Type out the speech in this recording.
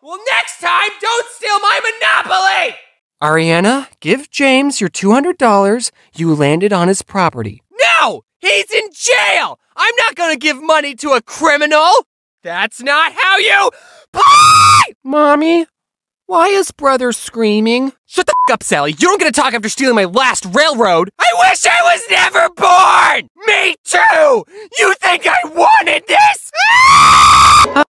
Well, next time, don't steal my Monopoly! Ariana, give James your $200 you landed on his property. No! He's in jail! I'm not gonna give money to a criminal! That's not how you play! Mommy, why is brother screaming? Shut the up, Sally. You don't get to talk after stealing my last railroad. I wish I was never born! Me too! You think I wanted this?